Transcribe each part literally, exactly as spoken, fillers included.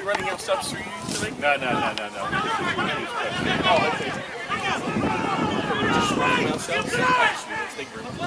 running our subs through you today? No, no, no, no, no. Oh, okay. So we're just running ourselves? Actually, let's take room.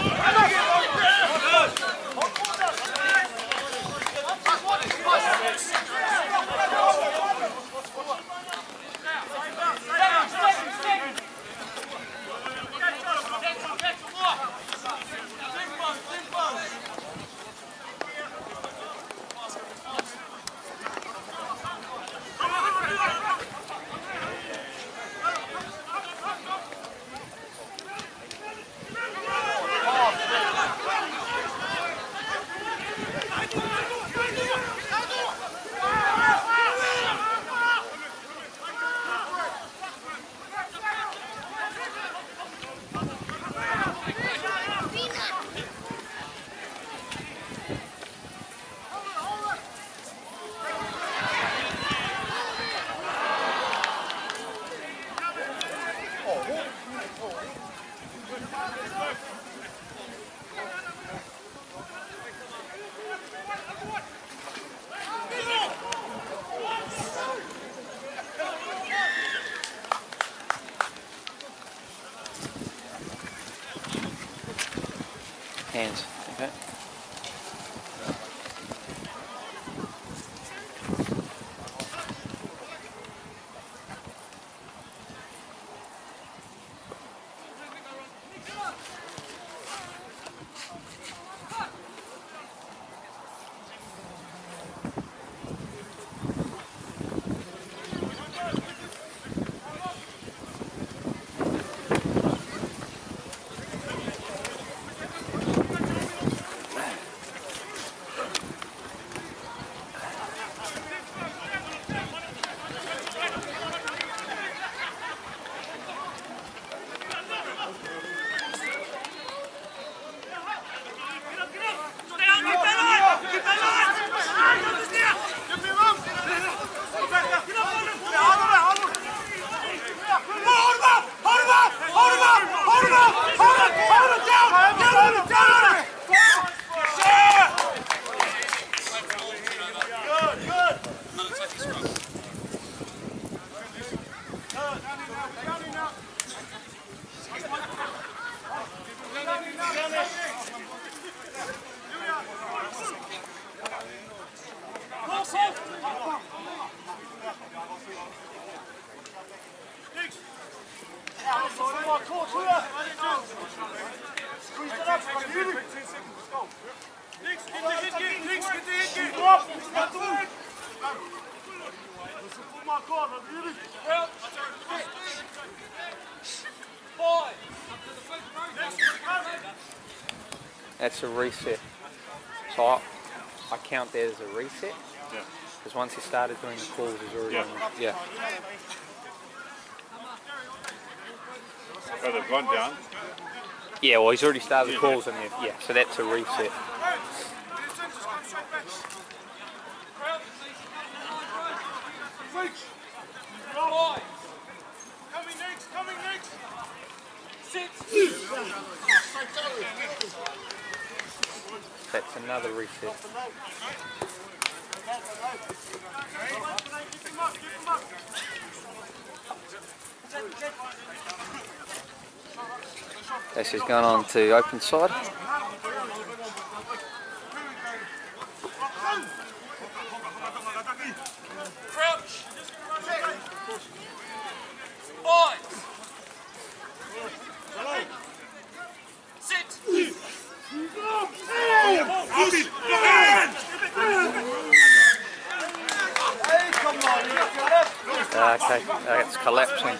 Hands, okay. That's a reset. So I, I count that as a reset. Yeah. Because once he started doing the calls, he's already Yeah. on the, yeah. Oh, they've gone down. Yeah, well, he's already started the Yeah. calls, and yeah, so that's a reset. Coming next, coming next. That's another reset. This has gone on to open side. Crouch. Five. Sit. Uh, okay, uh, it's collapsing.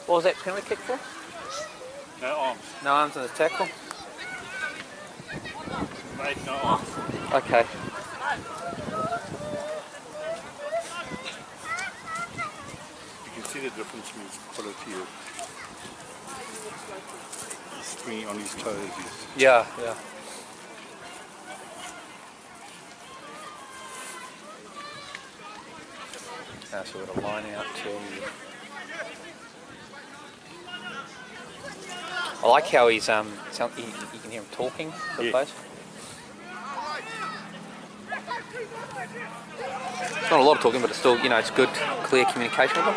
What was that penalty kick for? No arms. No arms in the tackle? Mate, no arms. Okay. You can see the difference in his quality of springing on his toes. He's Yeah, yeah. Now so we've got a line out to him. I like how he's um sound, you, you can hear him talking to the Yeah. players. It's not a lot of talking, but it's still, you know, it's good, clear communication with them.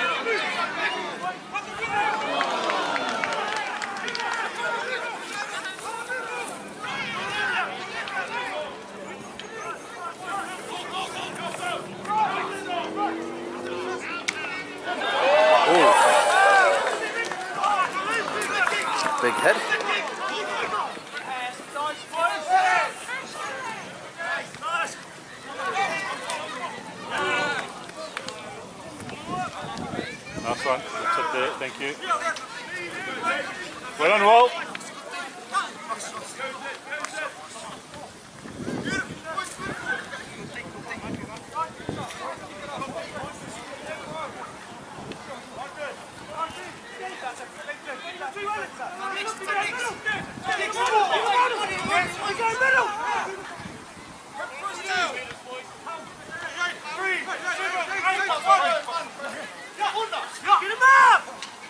Ooh. Big hit. nice one. That's it there. Thank you. Well done, Walt. Get him up!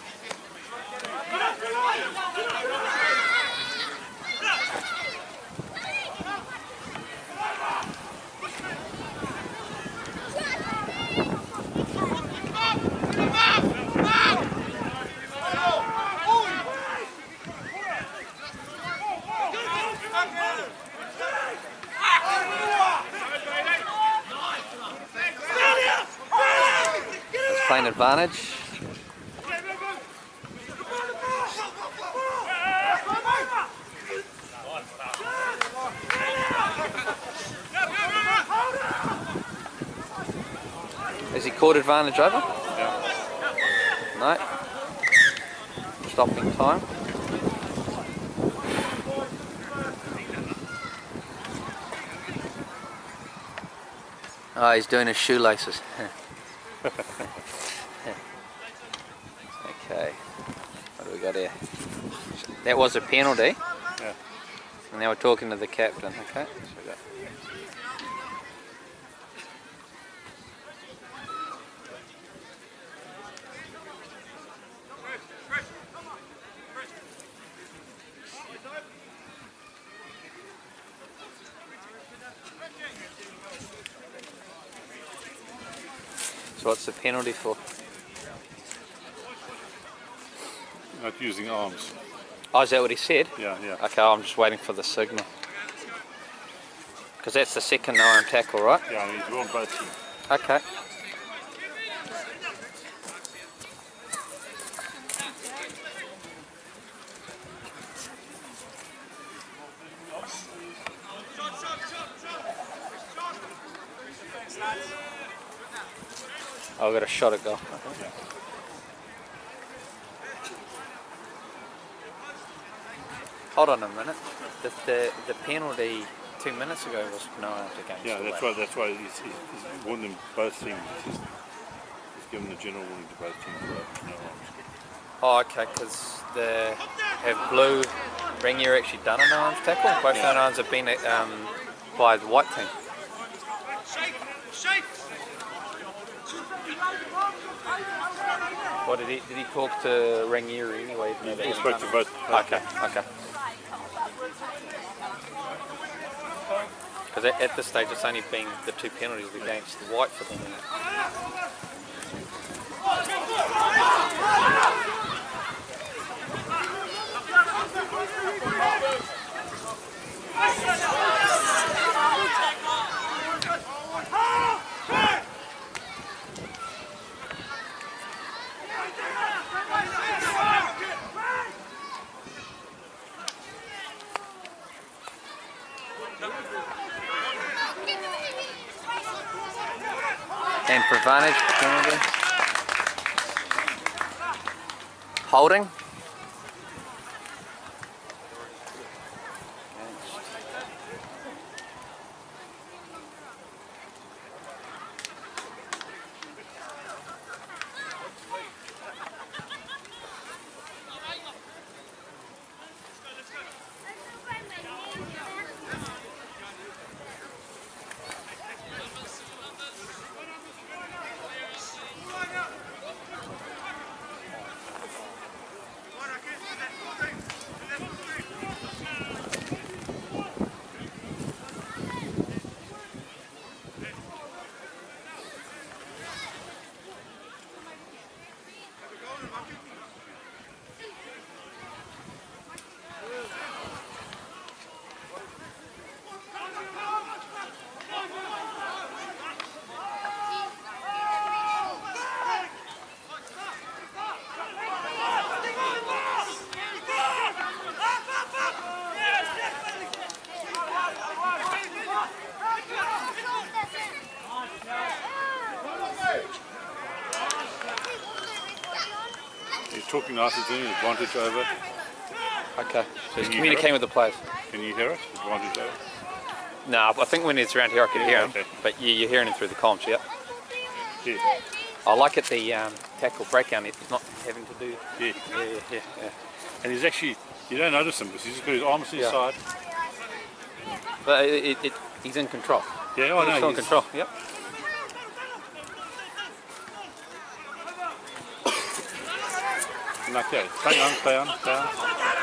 It's playing advantage. Has he caught advantage over? Yeah. No. Stopping time. Oh, he's doing his shoelaces. Okay. What do we got here? That was a penalty. Yeah. And now we're talking to the captain. Okay. So we got So what's the penalty for? Not using arms. Oh, is that what he said? Yeah, yeah. Okay, I'm just waiting for the signal. Because that's the second no arm tackle, right? Yeah, and he's on both teams. Okay. Oh, I've got a shot at goal. Yeah. Hold on a minute. The, the the penalty two minutes ago was no arms against. Yeah, the that's left. why. That's why he's, he's, he's warned them both teams. He's, he's given the general warning to both teams about no arms. Oh, okay, because the have blue Rangiurù actually done a no arms tackle? Both Yeah. no arms have been um, by the white team. What did he did he talk to Rangiurù anyway? He, he spoke to both. both Okay, okay. Because at, at this stage it's only been the two penalties against the white for them. And for advantage, penalty. Holding. He's talking nicely to him, advantage over. Okay, so he's Can you communicating hear with the players. Can you hear it? Advantage over. No, I think when he's around here I can Yeah, hear him, okay. but you, you're hearing him through the comms, yeah. Yeah. I like it, the um, tackle breakdown, it's not having to do... Yeah. Yeah, yeah, yeah. yeah. And he's actually, you don't notice him because he's just got his arms to his Yeah. side. But it, it, it, he's in control. Yeah, oh He's no, still in he's, control, yep. Okay, play on, play on, play on.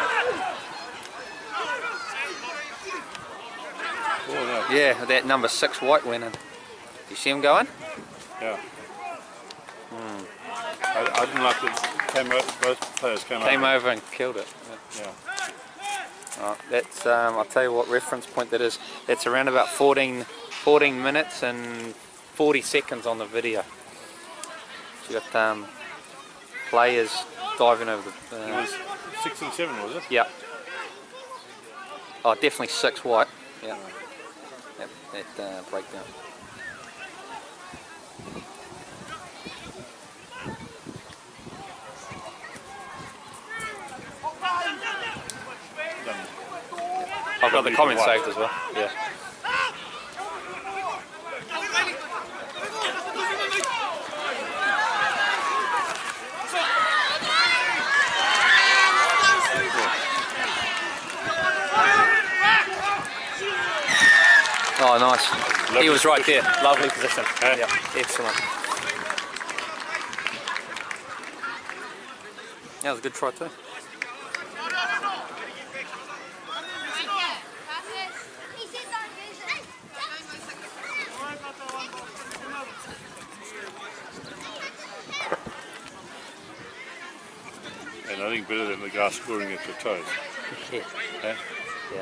Oh no. Yeah, that number six white went in. You see him going? Yeah. Hmm. I, I didn't like that came out, both players came, Came over. over and killed it. Yeah. Yeah. Right, that's, um, I'll tell you what reference point that is. That's around about fourteen, fourteen minutes and forty seconds on the video. So you got um, players diving over the... Uh, It was six and seven, was it? yeah. Oh, definitely six white. Yeah. Yep, that uh, breakdown. I've got the comment saved as well. Yeah. Oh, nice. Lovely He was right position. there. Lovely position. Yeah. Yeah, excellent. That was a good try too. And nothing better than the guy scoring at your toes. Yeah. Eh? Yeah.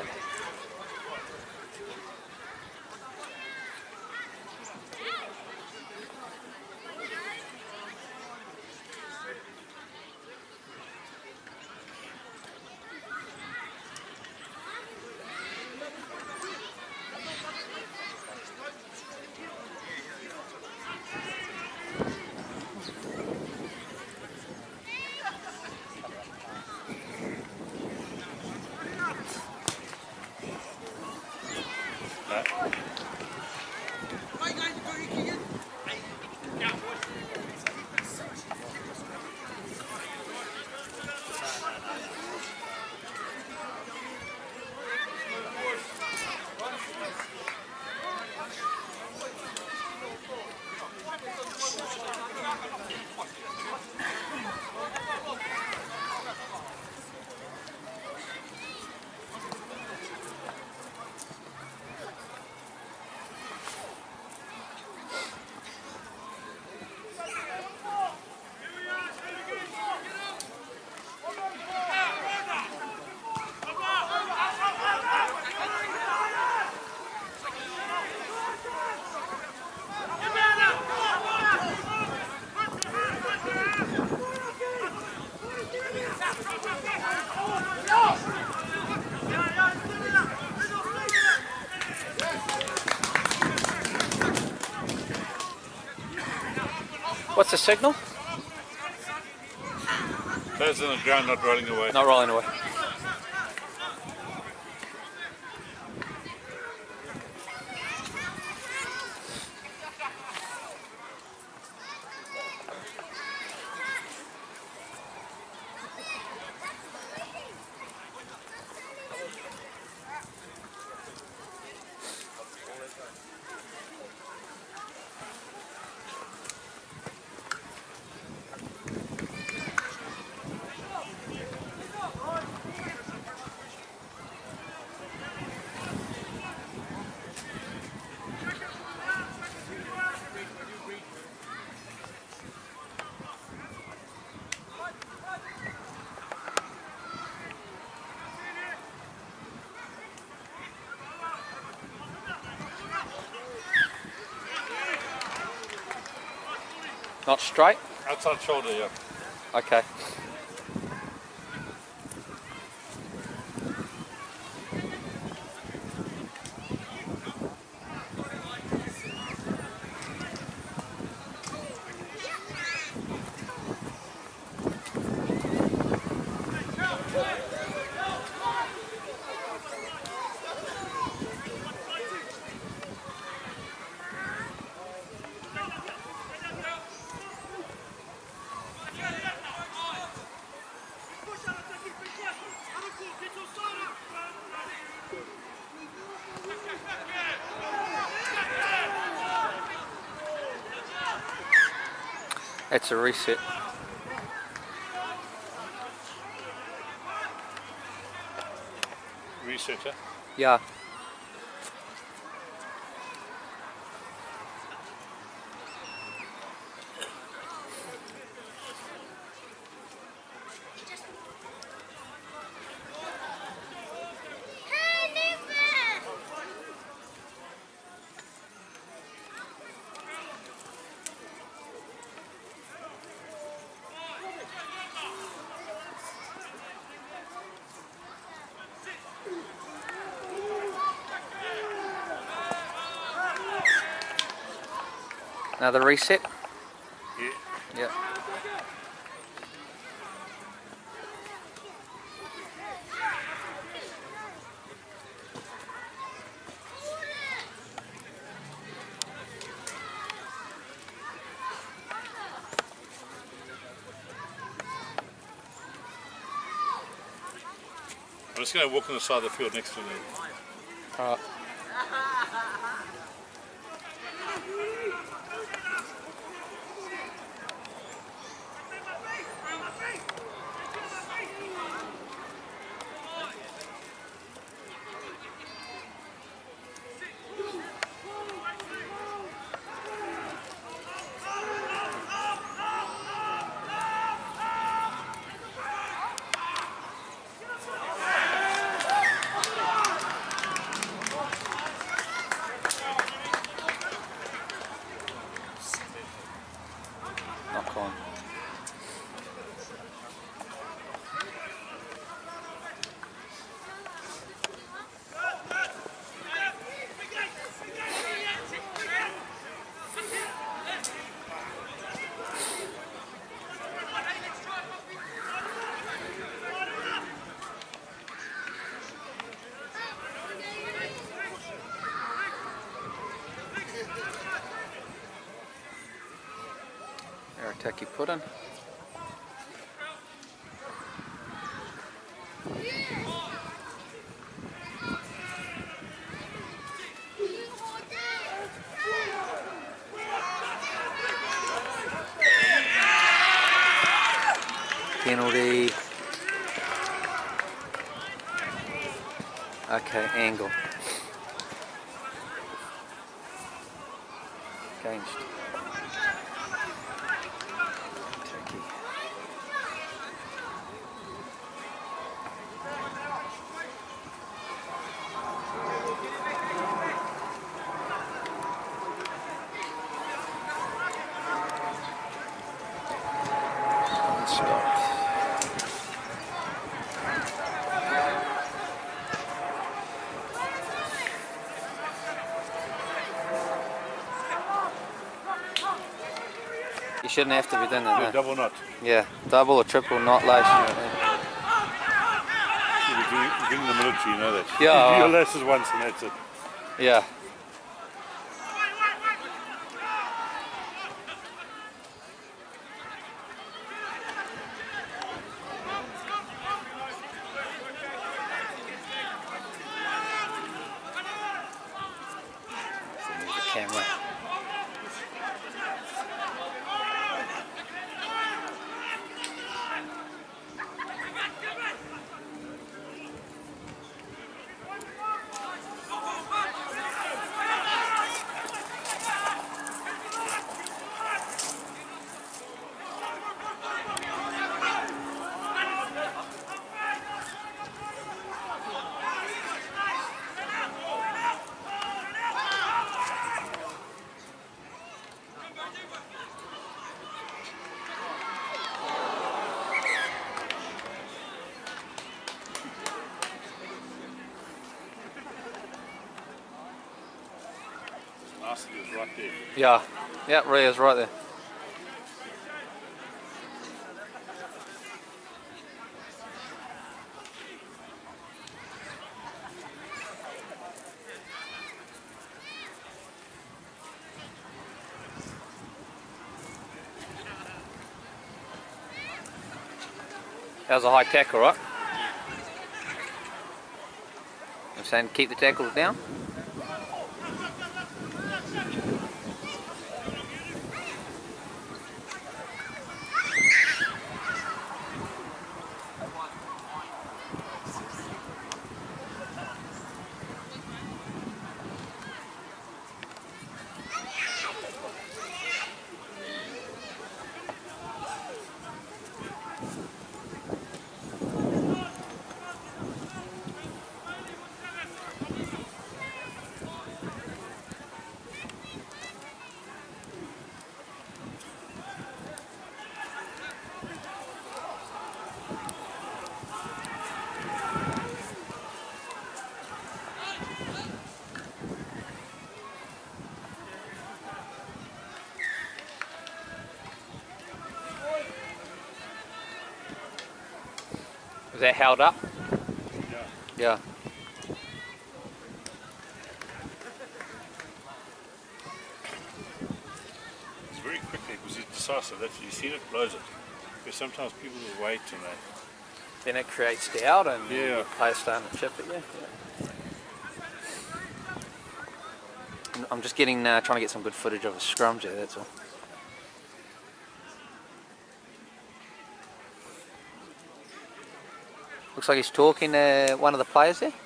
What's the signal? Players on the ground not rolling away. Not rolling away. Not straight? Outside shoulder, yeah. Okay. It's a reset. Reset, yeah? Yeah. Another reset? Yeah. Yeah. I'm just going to walk on the side of the field next to them. Alright. Knock on. Arataki pudding. Penalty. Okay, angle. Against. Turkey. Stop. You shouldn't have to be doing that. Yeah, No. double knot. Yeah, double or triple knot lace. Yeah. You've been, you've been in the military, you know that. Yeah. You do your laces once and that's it. Yeah. Move the camera. Nice, it was right there. Yeah. Yeah, Rhea's right there. That was a high tackle, right? I'm saying keep the tackles down. Was that held up? Yeah. Yeah. It's very quickly because he's decisive. That's, you see it, blows it. Because sometimes people will wait and they... Then it creates doubt and Yeah. the player's starting to chip at you. Yeah. I'm just getting, uh, trying to get some good footage of a scrum, Jay, that's all. Looks like he's talking to one of the players there.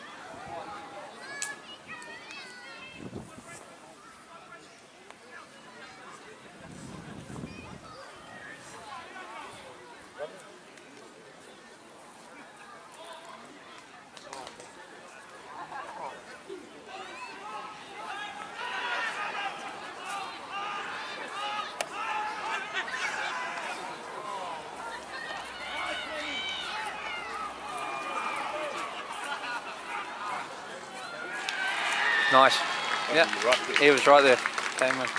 Nice. Yeah, Right there. he was right there. Came in.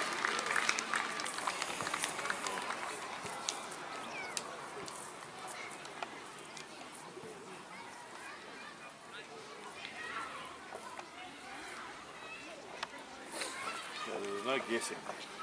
Yeah, there was no guessing.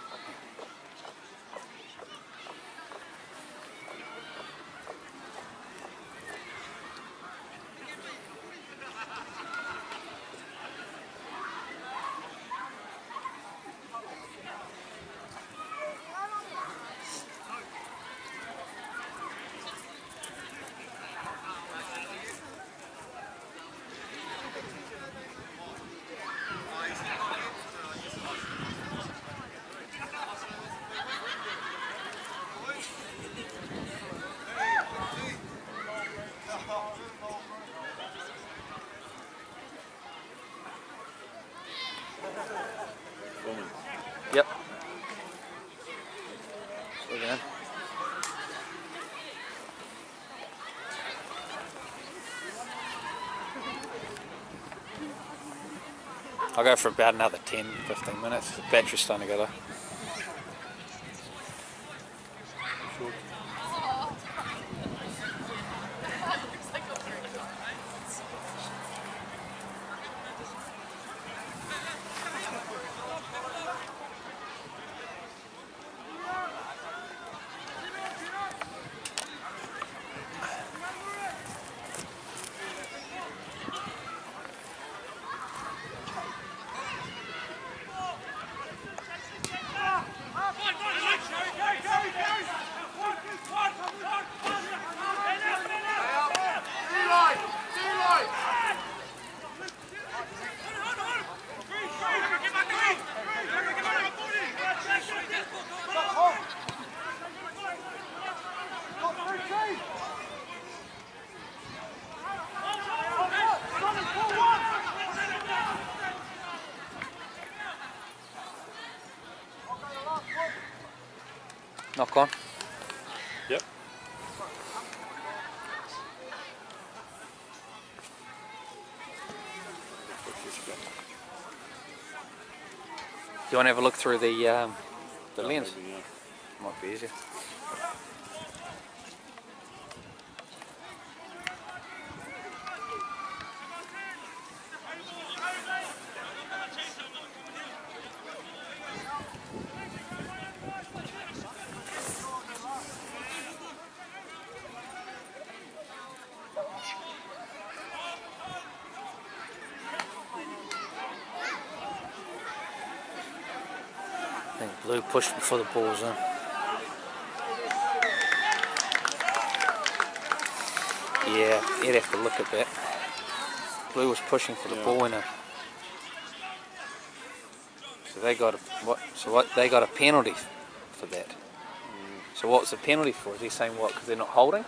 Woman. Yep. So then. I'll go for about another ten, fifteen minutes. The battery's starting to go low. short. Knock on. Yep. Do you want to have a look through the um, the lens? Maybe, yeah. Might be easier. I think Blue pushed before the ball's in. Yeah, he'd have to look at that. Blue was pushing for the Yeah. ball in it. So they got a what? So what? They got a penalty for that. Mm. So what's the penalty for? Is he saying what? Because they're not holding?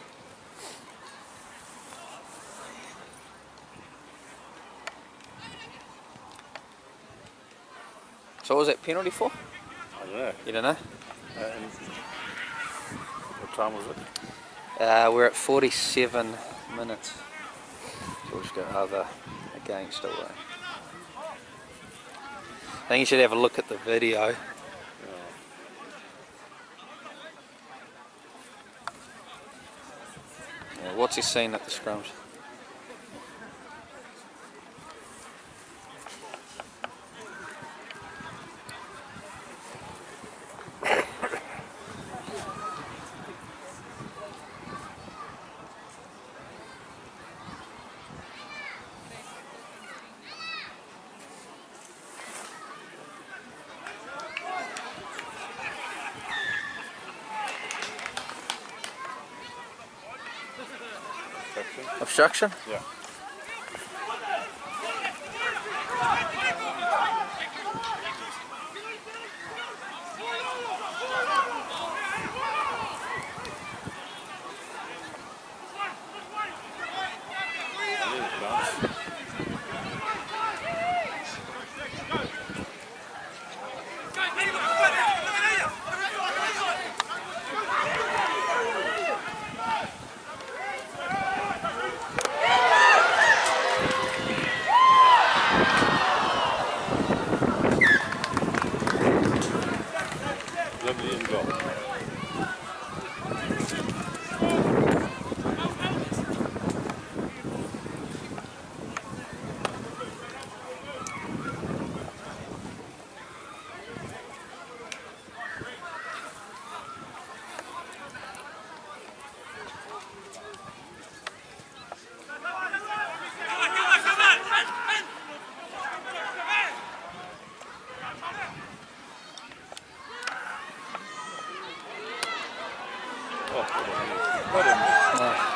So what was that penalty for? I don't know. You don't know? Uh, and what time was it? Uh, we're at forty-seven minutes. So we'll just go over against away. I think you should have a look at the video. Yeah. Yeah, what's he seen at the scrums? Obstruction? Obstruction? Yeah. Lovely and goal. What a No.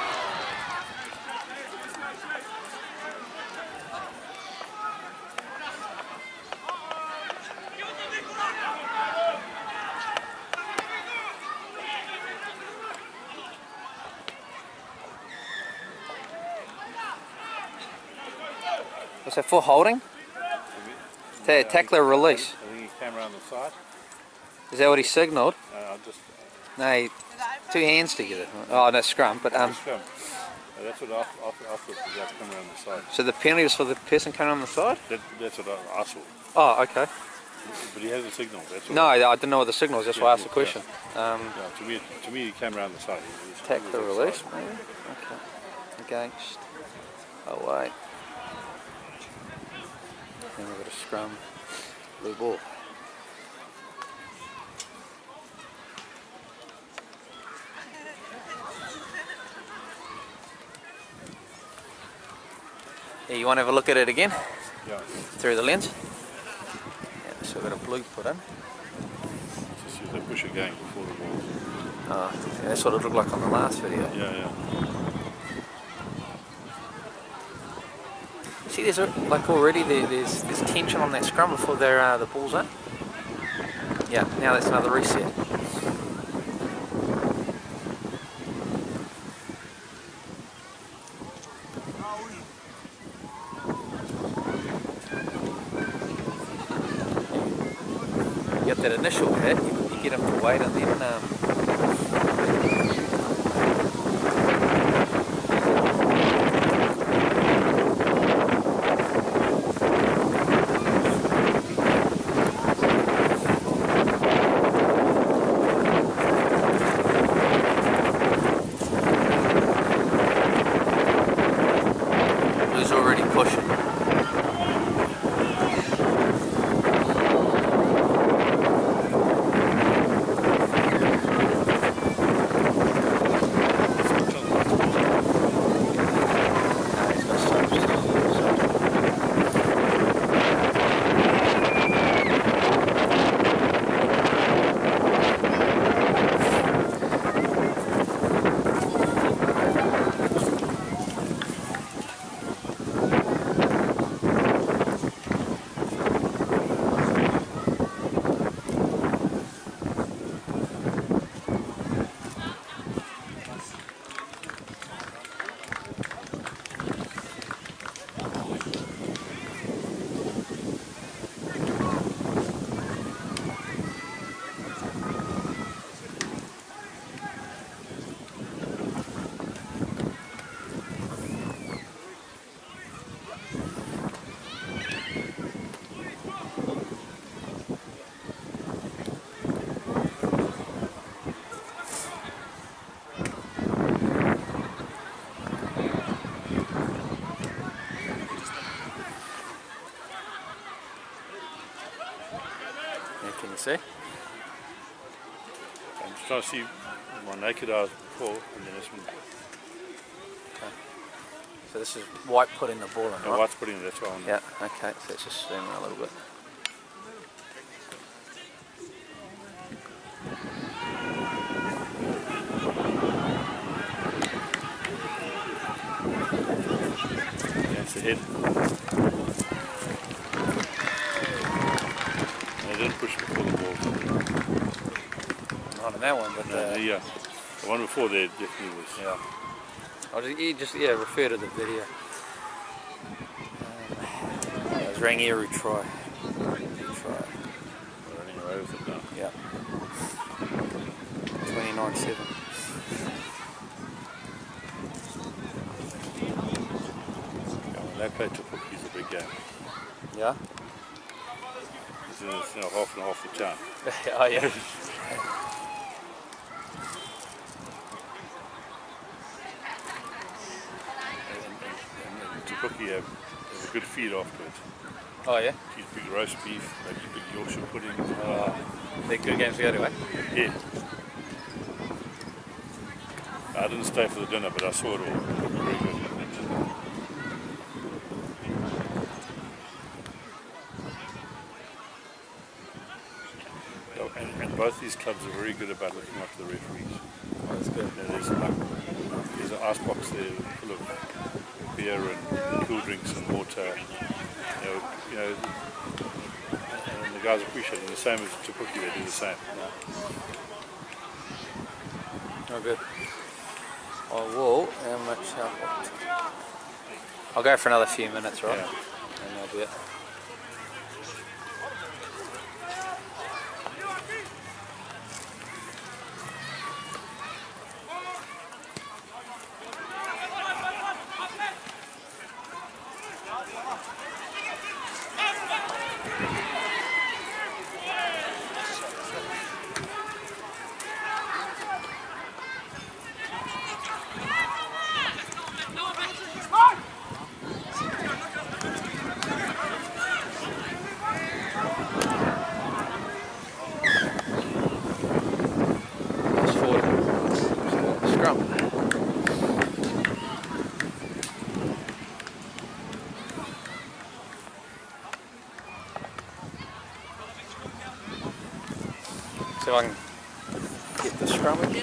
Was that for holding? Ta tackler release. I think he came around the side. Is that what he signalled? Uh, I just No, he, two hands together. Oh, no, scrum. But um, scrum. Uh, that's what I, I, I thought was about to come around the side. so the penalty was for the person coming on the side? That, that's what I, I saw. Oh, okay. But he has a signal. That's all. No, I I didn't know what the signal was. That's Yeah, why I asked yeah, the question. Um, Yeah, to me, to me, he came around the side. He was, Attack he the was release, offside. maybe? Okay. Against. Oh, wait. Then we've got a scrum. Blue ball. Yeah, you want to have a look at it again? Yeah. Through the lens? Yeah, so we've got a blue put in. Just see if they push again before the ball. Oh, yeah, that's what it looked like on the last video. Yeah, yeah. See, there's a, like already there, there's there's tension on that scrum before they're, uh, the ball's in. Yeah, now that's another reset. You get that initial hit, you, you get him to wait, and then um, Blue's already pushing. Can you see? I'm just trying to see my naked eyes before, and then this one. Okay. So this is White putting the ball in, No, right? White's putting it, that's why I'm. Yeah, okay, so it's just zoom in a little bit. That's the head. They didn't push before the ball. Not in that one, but No, uh, the, yeah. The one before there definitely was. yeah. I'll just, you just yeah, refer to the video. Um, that was Rangiuru try. Try. We're running away with it now. Yeah. twenty-nine seven. When they play to Puke, he's a big game. Yeah? It's, in, it's you know, half and half the town. Oh yeah. Puke have, have a good feed afterwards. Oh yeah? Eat big roast beef, maybe big Yorkshire pudding. Oh, they're good games to go to, eh? Yeah. I didn't stay for the dinner, but I saw it all. Very good. Oh, and, and both these clubs are very good about looking after the referees. Oh, that's good. You know, there's, like, there's an ice box there full of beer and cool drinks and water. You know, you know, and the guys appreciate it. The same as Puke, they do the same. Oh, good. I will, how much, how much? I'll go for another few minutes, right? Yeah. And that'll be it. see if I can get the scrum again.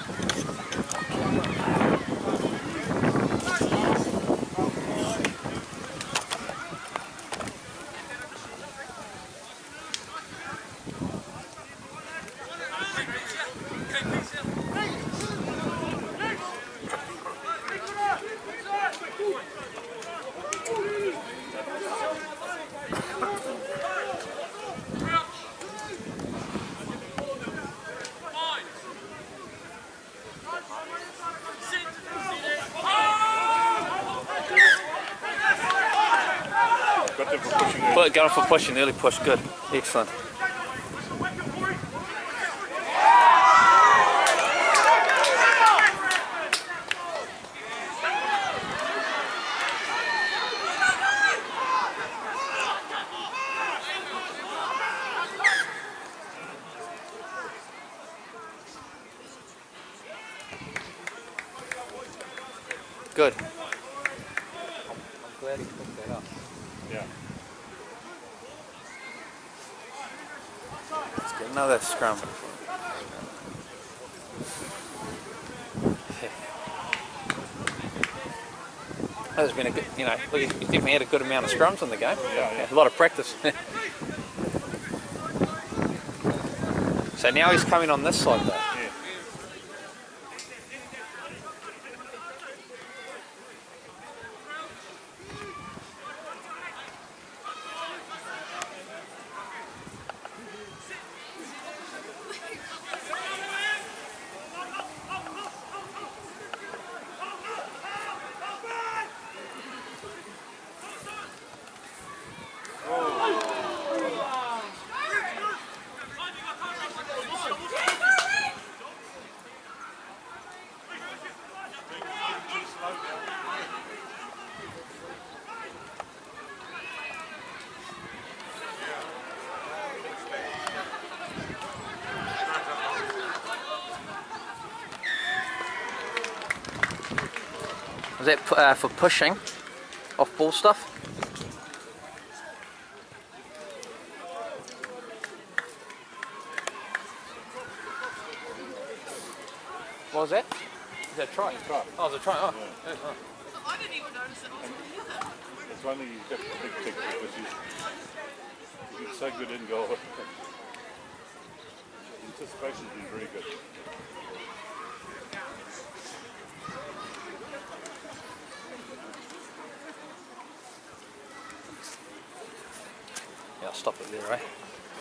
But going for pushing, early push, good, excellent. Good. I'm, I'm glad he picked that up. Yeah. Let's get another scrum. There's been a good, you know, look, he's definitely had a good amount of scrums in the game. Yeah, yeah. A lot of practice. So now he's coming on this side though. Yeah. Is that uh, for pushing off ball stuff? What was that? Is that a try? Try. Oh, it's a try. Oh. Yeah. Yeah. Oh. I didn't even notice it was here. It's one thing you've got to big tick because he's, he's so good in goal. Anticipation's been very good. Yeah, I'll stop it there, right?